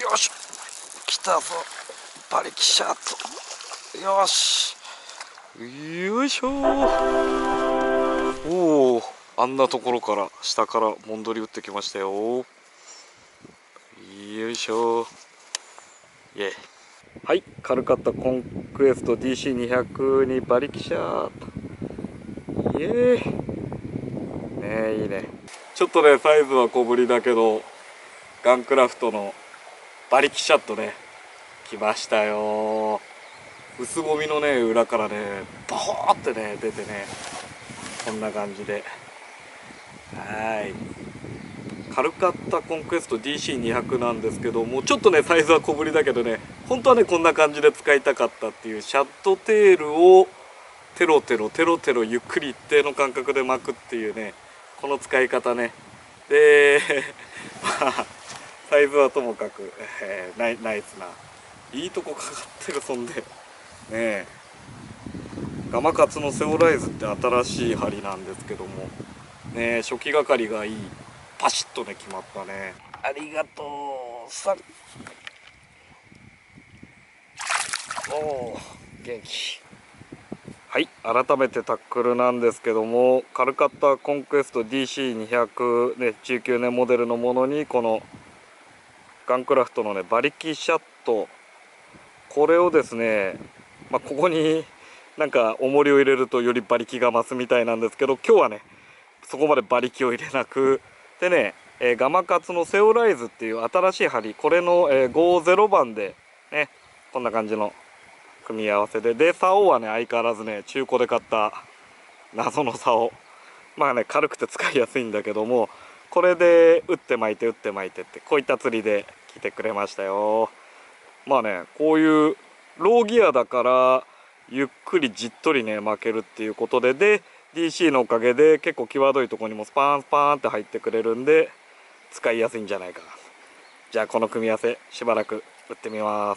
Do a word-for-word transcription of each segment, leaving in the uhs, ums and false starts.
よし来たぞ馬力シャート。よしよいしょ。おお、あんなところから下からもんどり打ってきましたよ。よいしょ。イエイ。はい、軽かったコンクエスト ディーシーにひゃく に馬力シャート。イエーイ。ねえ、いいね。ちょっとねサイズは小ぶりだけどガンクラフトの馬力シャットね来ましたよ。薄ごみのね裏からねボーってね出てね、こんな感じで、はい、軽かったコンクエスト ディーシーにひゃく なんですけども、ちょっとねサイズは小ぶりだけどね、本当はねこんな感じで使いたかったっていう、シャットテールをテロテロテロテロゆっくり一定の間隔で巻くっていうね、この使い方ね。でまあサイズはともかく、えー、ナイ、ナイスないいとこかかってる。そんでねえ、ガマカツのセオライズって新しい針なんですけどもね、初期がかりがいい、パシッとね決まったね。ありがとうさ。おお元気。はい、改めてタックルなんですけども、軽かったコンクエスト ディーシーにひゃく、ね、じゅうきゅうねんモデルのものにこのガンクラフトのね馬力シャット、これをですね、まあ、ここになんか重りを入れるとより馬力が増すみたいなんですけど、今日はねそこまで馬力を入れなくでね、えー、ガマカツのセオライズっていう新しい針、これの、えー、ごじゅうばんでね、こんな感じの組み合わせで、で竿はね相変わらずね中古で買った謎の竿、まあね軽くて使いやすいんだけども、これで打って巻いて打って巻いてってこういった釣りで来てくれましたよ。まあねこういうローギアだからゆっくりじっとりね巻けるっていうことで、で ディーシー のおかげで結構際どいところにもスパーンスパーンって入ってくれるんで使いやすいんじゃないかな。じゃあこの組み合わせしばらく打ってみます。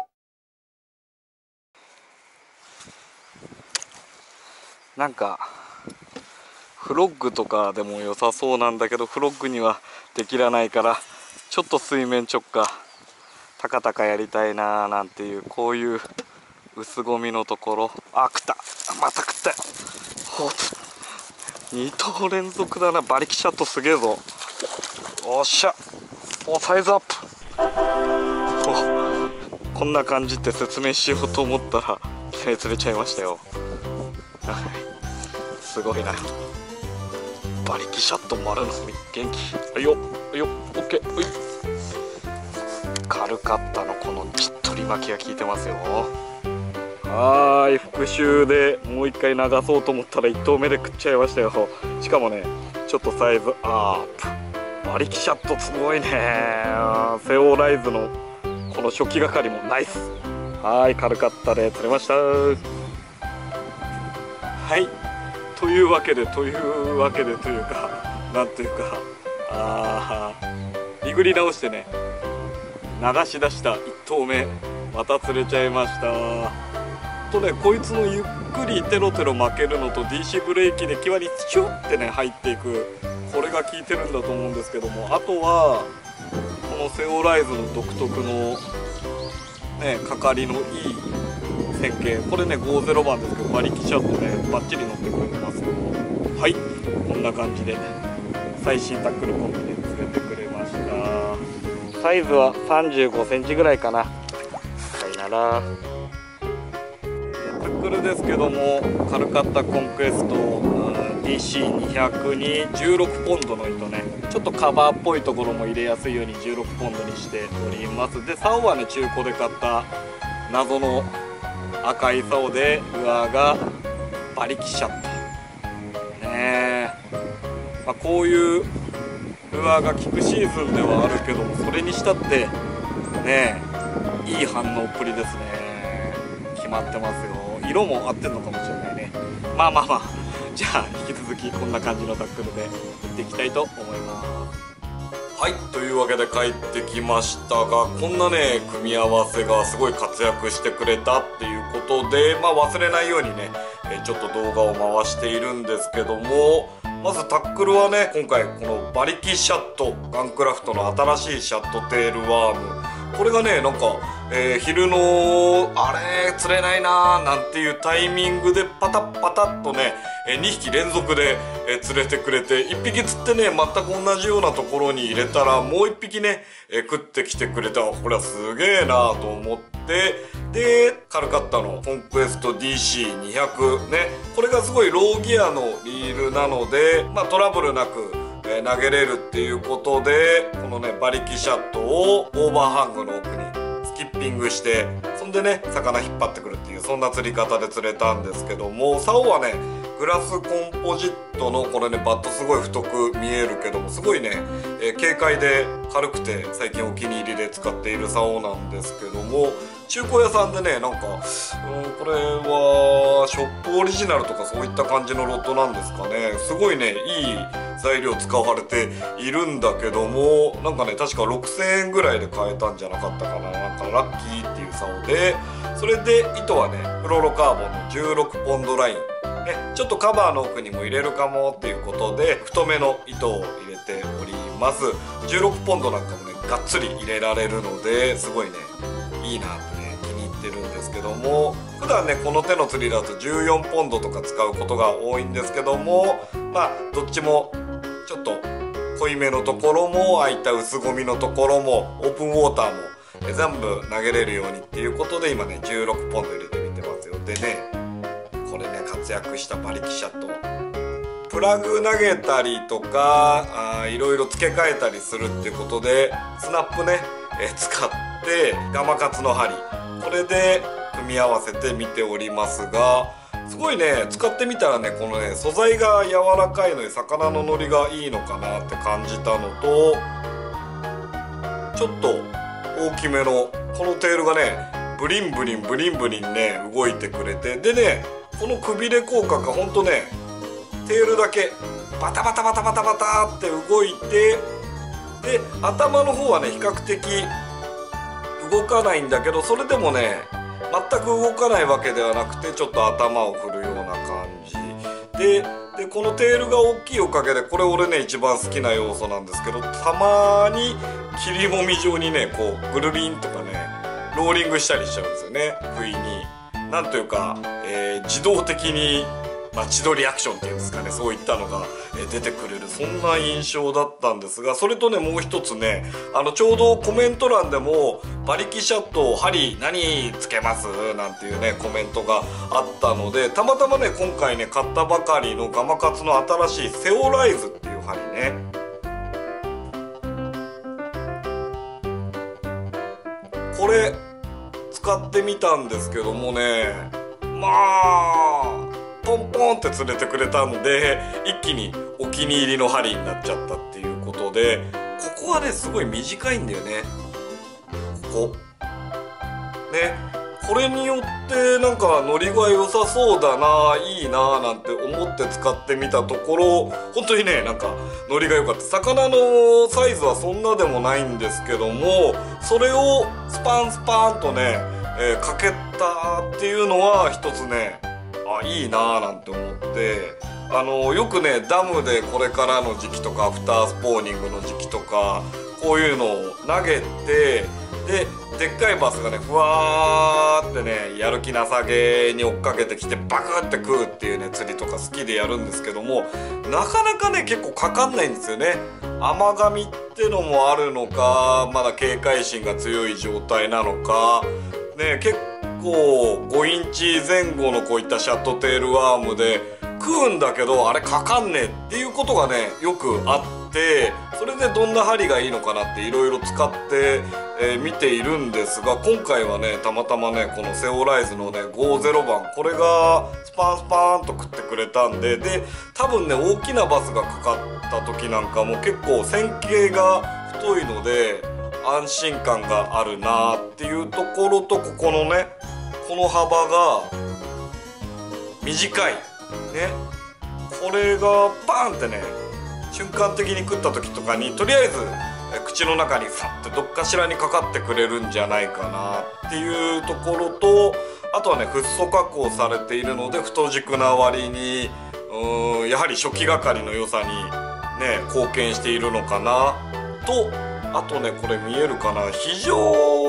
なんかフロッグとかでも良さそうなんだけど、フロッグにはできらないからちょっと水面直下タカタカやりたいなーなんていう、こういう薄ごみのところ。あ、食った、また食ったよ。ほう、にとう連続だな。馬力シャットすげえぞ。おっしゃ、おサイズアップ。おこんな感じって説明しようと思ったらいきなり釣れちゃいましたよ。すごいな。馬力シャット丸のみ元気。はいよはいよ、オッケー。はい、軽かったのこのじっとり巻きが効いてますよ。はーい、復習でもう一回流そうと思ったらいっとうめで食っちゃいましたよ。しかもねちょっとサイズアップ。馬力シャットすごいね。セオライズのこの初期がかりもナイス。はーい、軽かったで釣れました。はい、というわけでというわけでというかなんというか、あーリグり直してね流し出したいっとうめまた釣れちゃいました。とね、こいつのゆっくりテロテロ巻けるのと ディーシー ブレーキで際にシュッてね入っていく、これが効いてるんだと思うんですけども、あとはこのセオライズの独特のねかかりのいい線形、これねごじゅうばんですけど馬力シャットねバッチリ乗ってくれてますよ。はい、こんな感じで最新タックルコンビで釣れてくれました。サイズはさんじゅうごセンチぐらいかな。さよなら。タックルですけども、軽かったコンクエスト ディーシーにひゃく にじゅうろくポンドの糸ね、ちょっとカバーっぽいところも入れやすいようにじゅうろくポンドにしております。で竿はね中古で買った謎の赤い竿で、上が馬力シャットねえ、まあ、こういうルアーが効くシーズンではあるけども、それにしたってねえいい反応っぷりですね。決まってますよ。色も合ってんのかもしれないね。まあまあまあ、じゃあ引き続きこんな感じのタックルでいっていきたいと思います。はい、というわけで帰ってきましたが、こんなね組み合わせがすごい活躍してくれたっていうことで、まあ忘れないようにねちょっと動画を回しているんですけども、まずタックルはね今回この馬力シャット、ガンクラフトの新しいシャットテールワームこれがねなんか、えー、昼のあれ釣れないなーなんていうタイミングでパタッパタッとね、えー、にひき連続で、えー、釣れてくれて、いっぴき釣ってね全く同じようなところに入れたらもういっぴきね、えー、食ってきてくれた。これはすげえなーと思って、でカルカッタのコンクエスト ディーシーにひゃく ね、これがすごいローギアのリールなので、まあ、トラブルなくえ投げれるっていうことで、このね馬力シャットをオーバーハングの奥にスキッピングして、そんでね魚引っ張ってくるっていう、そんな釣り方で釣れたんですけども、竿はねグラスコンポジットのこれねバットすごい太く見えるけども、すごいね、えー、軽快で軽くて最近お気に入りで使っている竿なんですけども、中古屋さんでねなんか、うん、これはショップオリジナルとかそういった感じのロットなんですかね。すごいねいい材料使われているんだけども、なんかね確かろくせんえんぐらいで買えたんじゃなかったかな。なんかラッキーっていう竿で、それで糸はねフロロカーボンのじゅうろくポンドライン、ね、ちょっとカバーの奥にも入れるかもっていうことで太めの糸を入れております。じゅうろくポンドなんかもねがっつり入れられるので、すごいねいいなってね気に入ってるんですけども、普段ねこの手の釣りだとじゅうよんポンドとか使うことが多いんですけども、まあどっちもちょっと濃いめのところも、ああいった薄ゴミのところも、オープンウォーターも全部投げれるようにっていうことで今ねじゅうろくポンド入れてみてますよ。でねこれね活躍した馬力シャット、プラグ投げたりとかあいろいろ付け替えたりするっていうことで、スナップね、えー、使ってガマカツの針、これで組み合わせてみておりますが、すごいね使ってみたらねこのね素材が柔らかいので魚の乗りがいいのかなって感じたのと、ちょっと大きめのこのテールがねブリンブリンブリンブリンね動いてくれて、でねこのくびれ効果がほんとねテールだけバタバタバタバタバタって動いて、で頭の方はね比較的動かないんだけど、それでもね全く動かないわけではなくてちょっと頭を振るような感じで、でこのテールが大きいおかげで、これ俺ね一番好きな要素なんですけど、たまに切りもみ状にねこうぐるりんとかねローリングしたりしちゃうんですよね。不意になんというか、えー、自動的にまあ、自撮りアクションっていうんですかね、そういったのが出てくれる、そんな印象だったんですが、それとねもう一つね、あのちょうどコメント欄でも馬力シャット針何つけますなんていうねコメントがあったので、たまたまね今回ね買ったばかりのガマカツの新しいセオライズっていう針ね、これ使ってみたんですけどもね、まあポンポンって釣れてくれたので一気にお気に入りの針になっちゃったっていうことで、ここはねすごい短いんだよね。ここね、これによってなんか乗りが良さそうだな、いいななんて思って使ってみたところ、本当にねなんか乗りが良かった。魚のサイズはそんなでもないんですけども、それをスパンスパンとね、えー、かけたっていうのは一つね、あいいなーなんて思って、あのよくねダムでこれからの時期とかアフタースポーニングの時期とかこういうのを投げて、ででっかいバスがねふわーってねやる気なさげに追っかけてきてバクって食うっていうね釣りとか好きでやるんですけども、なかなかね結構かかんないんですよね。甘噛みってのもあるのか、まだ警戒心が強い状態なのかね、結構ごインチぜん後のこういったシャットテールワームで食うんだけどあれかかんねえっていうことがねよくあって、それでどんな針がいいのかなっていろいろ使ってえー、見ているんですが、今回はねたまたまねこのセオライズのねごじゅうばん、これがスパンスパーンと食ってくれたんで、で多分ね大きなバスがかかった時なんかも結構線形が太いので安心感があるなっていうところと、ここのねこの幅が短いね、これがバーンってね瞬間的に食った時とかにとりあえず口の中にファッてどっかしらにかかってくれるんじゃないかなっていうところと、あとはねフッ素加工されているので太軸な割にうーんやはり初期係の良さにね貢献しているのかなと、あとねこれ見えるかな、非常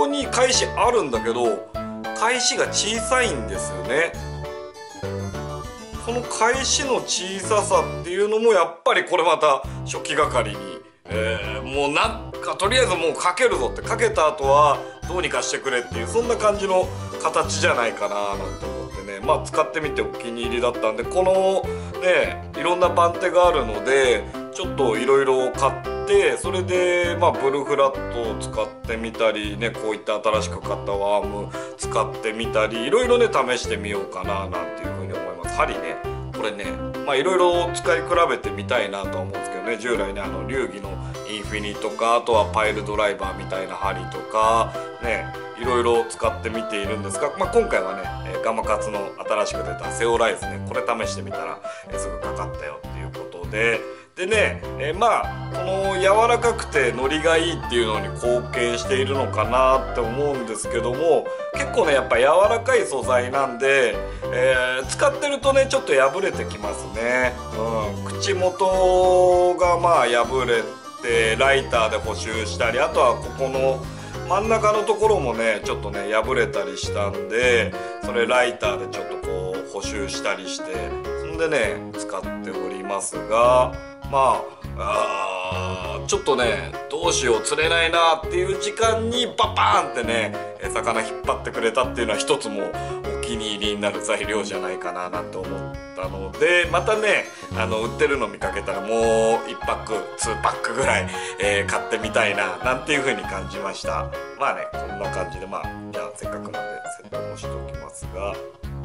当に返しあるんだけど返しが小さいんですよね。この返しの小ささっていうのもやっぱりこれまた初期係に、えー、もうなんかとりあえずもうかけるぞって、かけた後はどうにかしてくれっていう、そんな感じの形じゃないかななんて思ってね、まあ使ってみてお気に入りだったんで、このねいろんな番手があるのでちょっといろいろ買って、それでまあブルフラットを使ってみたりね、こういった新しく買ったワーム使ってみたり、いろいろね試してみようかななんていうふうに思います。針ね、これねまあいろいろ使い比べてみたいなとは思うんですけどね、従来ねあの流儀のインフィニとか、あとはパイルドライバーみたいな針とかねいろいろ使ってみているんですが、まあ、今回はねガマカツの新しく出たセオライズね、これ試してみたらすぐかかったよっていうことで。でね、えまあこの柔らかくてノリがいいっていうのに貢献しているのかなって思うんですけども、結構ねやっぱ柔らかい素材なんで、えー、使ってるとねちょっと破れてきますね。うん、口元がまあ破れてライターで補修したり、あとはここの真ん中のところもねちょっとね破れたりしたんで、それライターでちょっとこう補修したりして、そんでね使っておりますが、まあ、あちょっとねどうしよう釣れないなっていう時間にババーンってね魚引っ張ってくれたっていうのは一つもお気に入りになる材料じゃないかななんて思ったので、またねあの売ってるの見かけたらもういちパックにパックぐらい、えー、買ってみたいななんていう風に感じました。まあねこんな感じで、まあじゃあせっかくなんでセットもしておきますが、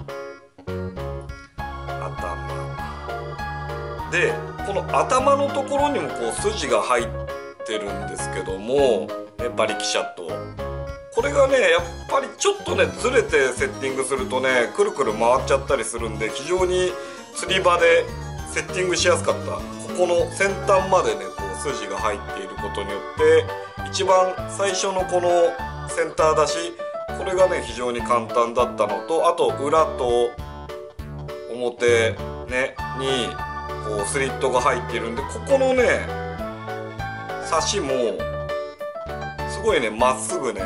頭でこの頭のところにもこう筋が入ってるんですけども、馬力シャットこれがねやっぱりちょっとねずれてセッティングするとねくるくる回っちゃったりするんで、非常に釣り場でセッティングしやすかった。ここの先端までねこう筋が入っていることによって一番最初のこのセンター出し、これがね非常に簡単だったのと、あと裏と表ねにこうスリットが入っているんで、ここのね差しもすごいねまっすぐね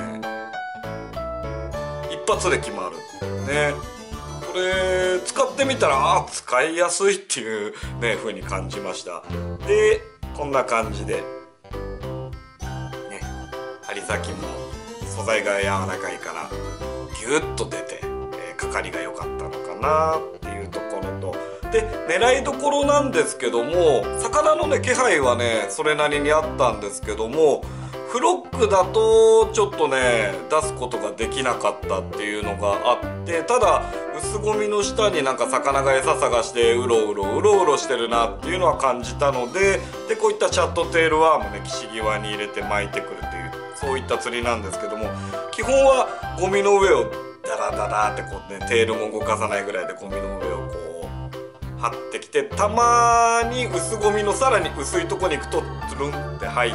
一発で決まるね。これ使ってみたらあ使いやすいっていうね風に感じました。でこんな感じでね針先も素材が柔らかいからギュッと出て、えー、かかりが良かったのかなっていうところと、で狙いどころなんですけども、魚のね気配はねそれなりにあったんですけども、フロックだとちょっとね出すことができなかったっていうのがあって、ただ薄ゴミの下になんか魚が餌探してうろうろうろうろしてるなっていうのは感じたので、でこういったチャットテールワームね岸際に入れて巻いてくるっていう、そういった釣りなんですけども、基本はゴミの上をダラダラってこうねテールも動かさないぐらいでゴミの上をこう張ってきて、たまに薄ゴミのさらに薄いとこに行くとつるんって入って、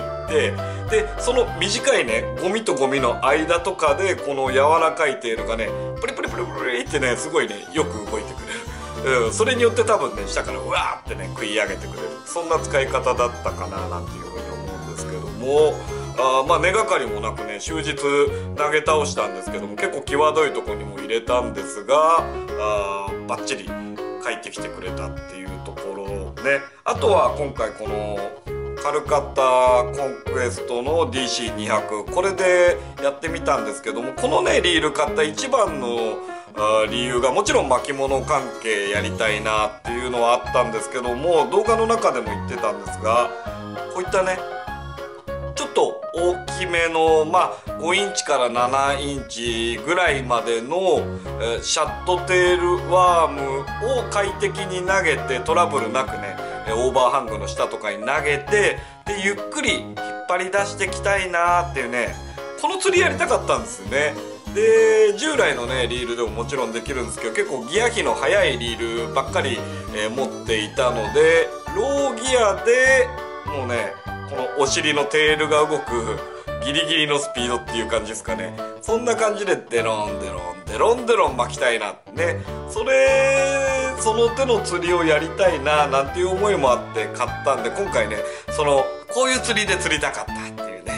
でその短いねゴミとゴミの間とかでこの柔らかいテールがねプリプリプリプリってねすごいねよく動いてくれる、うん、それによって多分ね下からうわーってね食い上げてくれる、そんな使い方だったかななんていうふうに思うんですけども、あまあ根がかりもなくね終日投げ倒したんですけども、結構際どいとこにも入れたんですが、あバッチリ帰ってきてくれたっていうところね。あとは今回このカルカッタコンクエストの ディーシーにひゃく これでやってみたんですけども、このねリール買った一番の理由がもちろん巻物関係やりたいなっていうのはあったんですけども、動画の中でも言ってたんですが、こういったねちょっと大きめのまあごインチからななインチぐらいまでのシャットテールワームを快適に投げて、トラブルなくねオーバーハングの下とかに投げて、でゆっくり引っ張り出してきたいなーっていうね、この釣りやりたかったんですよね。で従来のねリールでももちろんできるんですけど、結構ギア比の速いリールばっかり、えー、持っていたので、ローギアでもうねこのお尻のテールが動くギリギリのスピードっていう感じですかね。そんな感じでデロンデロンデロンデロン巻きたいなってね、それその手の釣りをやりたいななんていう思いもあって買ったんで、今回ねそのこういう釣りで釣りたかったっていうね、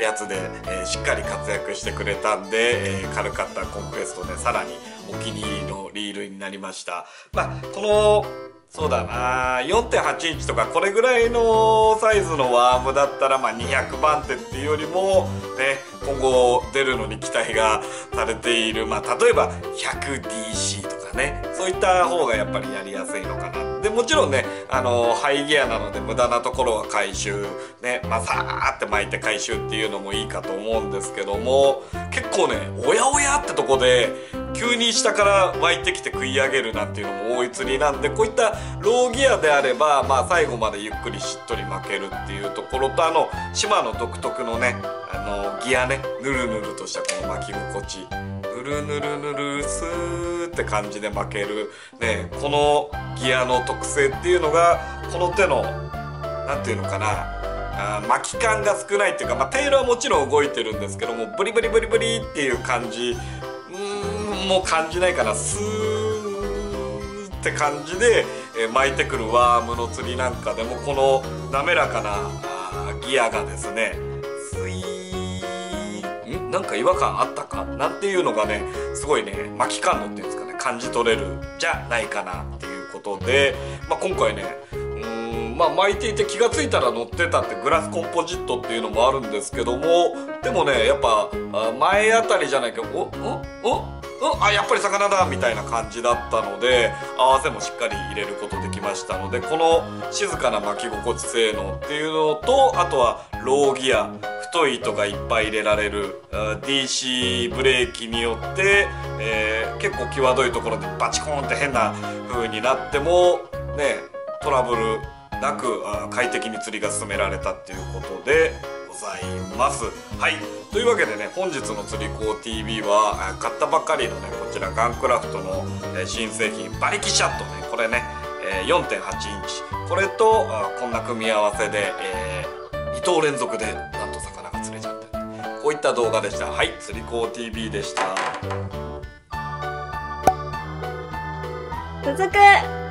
やつで、えー、しっかり活躍してくれたんで、えー、軽かったコンクエストでさらにお気に入りのリールになりました。まあこのそうだな よんてんはちインチとかこれぐらいのサイズのワームだったら、まあ、にひゃくばんてっていうよりもね今後出るのに期待がされている、まあ、例えば ひゃくディーシー とかねそういった方がやっぱりやりやすいのかな。でもちろんねあのハイギアなので無駄なところは回収ね、まあ、さーって巻いて回収っていうのもいいかと思うんですけども、結構ねおやおやってとこで急に下から湧いてきて食い上げるなんていうのも多い釣りなんで、こういったローギアであれば、まあ、最後までゆっくりしっとり巻けるっていうところと、あの島の独特のねあのギアねぬるぬるとしたこの巻き心地、ぬるぬるぬるスーって感じで巻けるね、このギアの特性っていうのがこの手のなんていうのかなあ巻き感が少ないっていうか、まあ、テールはもちろん動いてるんですけどもブリブリブリブリっていう感じうーんもう感じないかな、スーって感じで、えー、巻いてくるワームの釣りなんかでもこの滑らかなあギアがですねスイーんなんか違和感あったかなんていうのがねすごいね巻き感のっていうんですかね感じ取れるじゃないかなっていうことで、まあ、今回ねまあ巻いていて気が付いたら乗ってたってグラスコンポジットっていうのもあるんですけども、でもねやっぱ前あたりじゃないけどおおおおあやっぱり魚だみたいな感じだったので合わせもしっかり入れることできましたので、この静かな巻き心地性能っていうのと、あとはローギア太い糸がいっぱい入れられる ディーシー ブレーキによって、えー、結構際どいところでバチコーンって変な風になってもねトラブルなく快適に釣りが進められたっていうことでございます。はい、というわけでね本日の釣り子 ティービー は買ったばっかりのねこちらガンクラフトの新製品馬力シャットね、これね よんてんはちインチこれとこんな組み合わせで、えー、にとう連続でなんと魚が釣れちゃったこういった動画でした。はい、釣り子 ティービー でした。 続く。